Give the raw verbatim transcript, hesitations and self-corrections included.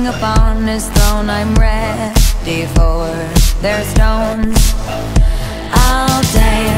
king upon his throne. I'm ready for their stones. I'll dance